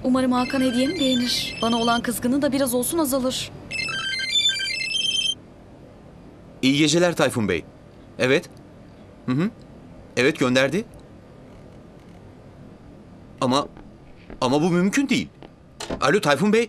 Umarım Hakan hediyemi beğenir. Bana olan kızgınlığı da biraz olsun azalır. İyi geceler Tayfun Bey. Evet. Hı. Evet, gönderdi. Ama bu mümkün değil. Alo Tayfun Bey.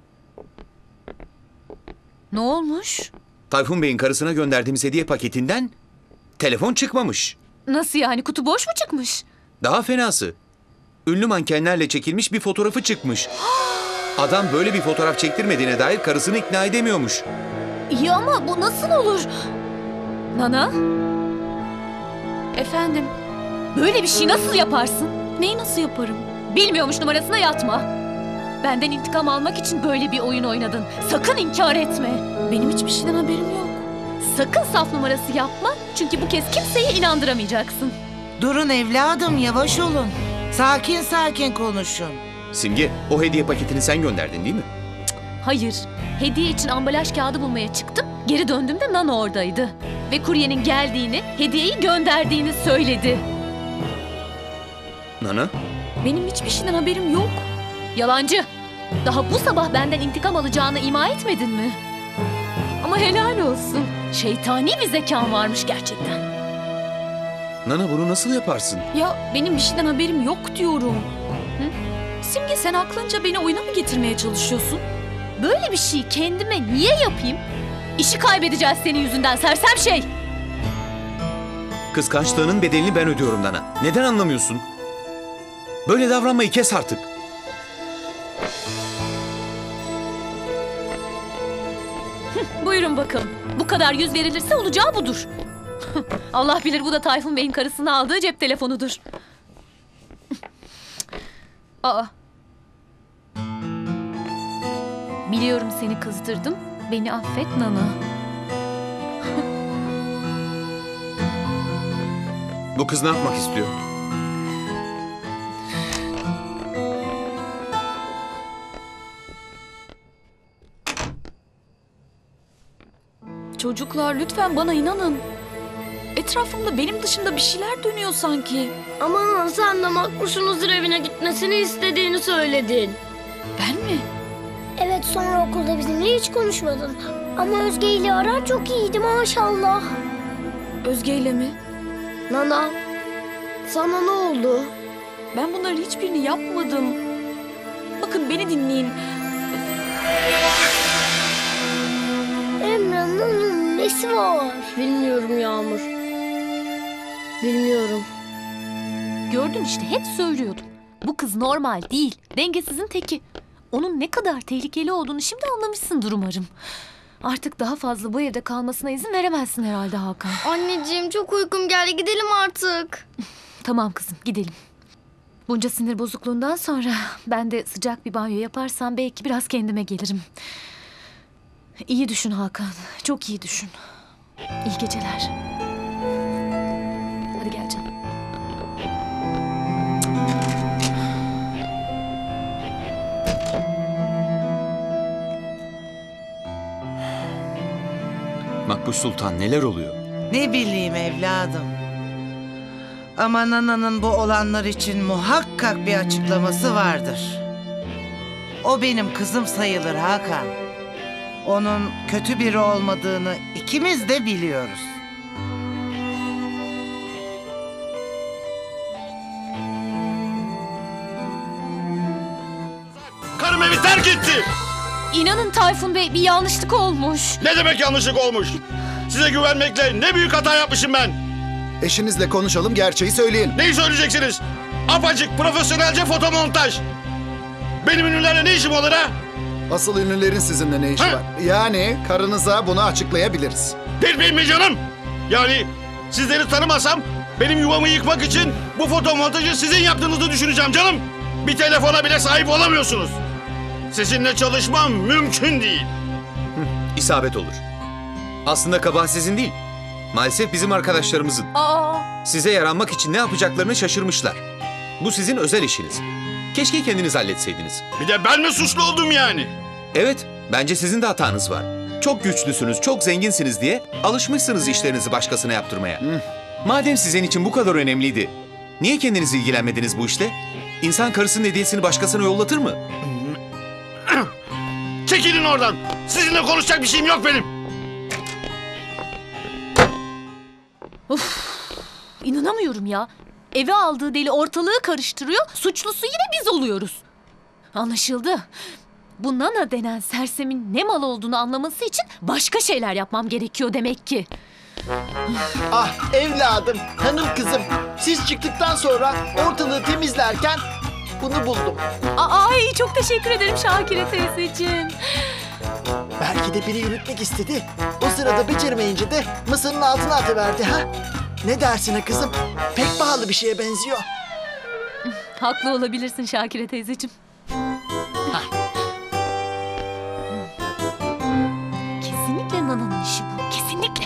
Ne olmuş? Tayfun Bey'in karısına gönderdiğimiz hediye paketinden telefon çıkmamış. Nasıl yani, kutu boş mu çıkmış? Daha fenası. Ünlü mankenlerle çekilmiş bir fotoğrafı çıkmış. Adam böyle bir fotoğraf çektirmediğine dair karısını ikna edemiyormuş. İyi ama bu nasıl olur? Nana? Efendim? Böyle bir şey nasıl yaparsın? Neyi nasıl yaparım? Bilmiyormuş numarasına yatma. Benden intikam almak için böyle bir oyun oynadın. Sakın inkar etme. Benim hiçbir şeyden haberim yok. Sakın saf numarası yapma. Çünkü bu kez kimseyi inandıramayacaksın. Durun evladım, yavaş olun. Sakin sakin konuşun. Simge, o hediye paketini sen gönderdin değil mi? Hayır. Hediye için ambalaj kağıdı bulmaya çıktım. Geri döndüğümde Nana oradaydı. Ve kuryenin geldiğini, hediyeyi gönderdiğini söyledi. Nana? Benim hiçbir şeyden haberim yok. Yalancı. Daha bu sabah benden intikam alacağını ima etmedin mi? Ama helal olsun. Şeytani bir zekan varmış gerçekten. Nana, bunu nasıl yaparsın? Ya benim bir şeyden haberim yok diyorum. Hı? Simge, sen aklınca beni oyuna mı getirmeye çalışıyorsun? Böyle bir şeyi kendime niye yapayım? İşi kaybedeceğiz senin yüzünden sersem şey. Kıskançlığının bedelini ben ödüyorum Nana. Neden anlamıyorsun? Böyle davranmayı kes artık. Buyurun bakalım. Bu kadar yüz verilirse olacağı budur. Allah bilir bu da Tayfun Bey'in karısına aldığı cep telefonudur. Aa. Biliyorum seni kızdırdım. Beni affet Nana. Bu kız ne yapmak istiyor? Çocuklar lütfen bana inanın. Etrafımda benim dışında bir şeyler dönüyor sanki. Aman sen de Makbuş'un huzur evine gitmesini istediğini söyledin. Ben mi? Evet, sonra okulda bizimle hiç konuşmadın. Ama Özge ile aran çok iyiydi maşallah. Özge ile mi? Nana, sana ne oldu? Ben bunların hiçbirini yapmadım. Bakın beni dinleyin. Emre'nin nesi var? Bilmiyorum Yağmur. Bilmiyorum. Gördün işte, hep söylüyordum. Bu kız normal değil. Dengesizin teki. Onun ne kadar tehlikeli olduğunu şimdi anlamışsındır umarım. Artık daha fazla bu evde kalmasına izin veremezsin herhalde Hakan. Anneciğim çok uykum geldi, gidelim artık. Tamam kızım, gidelim. Bunca sinir bozukluğundan sonra ben de sıcak bir banyo yaparsam belki biraz kendime gelirim. İyi düşün Hakan. Çok iyi düşün. İyi geceler. Hadi gel canım. Makbuş Sultan, neler oluyor? Ne bileyim evladım. Ama Nana'nın bu olanlar için muhakkak bir açıklaması vardır. O benim kızım sayılır Hakan. Onun kötü biri olmadığını ikimiz de biliyoruz. Karım evi terk etti. İnanın Tayfun Bey, bir yanlışlık olmuş. Ne demek yanlışlık olmuş? Size güvenmekle ne büyük hata yapmışım ben. Eşinizle konuşalım, gerçeği söyleyin. Neyi söyleyeceksiniz? Apacık profesyonelce fotomontaj. Benim ünlülerle ne işim olur ha? Asıl ünlülerin sizinle ne işi Ha? var? Yani karınıza bunu açıklayabiliriz. Bilmeyeyim mi canım? Yani sizleri tanımasam benim yuvamı yıkmak için bu fotomontajı sizin yaptığınızı düşüneceğim canım. Bir telefona bile sahip olamıyorsunuz. Sizinle çalışmam mümkün değil. İsabet olur. Aslında kabahat sizin değil. Maalesef bizim arkadaşlarımızın. Size yaranmak için ne yapacaklarını şaşırmışlar. Bu sizin özel işiniz. Keşke kendiniz halletseydiniz. Bir de ben mi suçlu oldum yani? Evet, bence sizin de hatanız var. Çok güçlüsünüz, çok zenginsiniz diye alışmışsınız işlerinizi başkasına yaptırmaya. Madem sizin için bu kadar önemliydi, niye kendiniz ilgilenmediniz bu işle? İnsan karısının hediyesini başkasına yollatır mı? Çekilin oradan. Sizinle konuşacak bir şeyim yok benim. İnanamıyorum ya. Eve aldığı deli ortalığı karıştırıyor, suçlusu yine biz oluyoruz. Anlaşıldı. Bu Nana denen sersemin ne mal olduğunu anlaması için başka şeyler yapmam gerekiyor demek ki. Ah evladım, hanım kızım. Siz çıktıktan sonra ortalığı temizlerken bunu buldum. Ay çok teşekkür ederim Şakire teyzeciğim. Belki de biri yürütmek istedi. O sırada beceremeyince de masanın altına atıverdi ha. Ne dersin ha kızım? Pek pahalı bir şeye benziyor. Haklı olabilirsin Şakire teyzeciğim. Kesinlikle Nana'nın işi bu. Kesinlikle.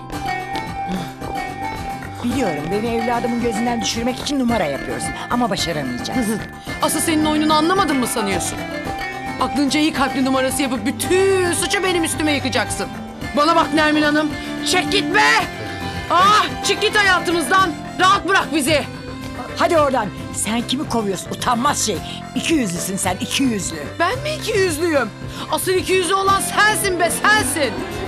Biliyorum beni evladımın gözünden düşürmek için numara yapıyorsun ama başaramayacağız. Asıl senin oyununu anlamadın mı sanıyorsun? Aklınca iyi kalpli numarası yapıp bütün suçu benim üstüme yıkacaksın. Bana bak Nermin Hanım, çek git be! Ah, çık git hayatımızdan, rahat bırak bizi. Hadi oradan. Sen kimi kovuyorsun? Utanmaz şey. 200'lüsün sen, 200'lü. Ben mi 200'lüyüm? Asıl 200'lü olan sensin be, sensin.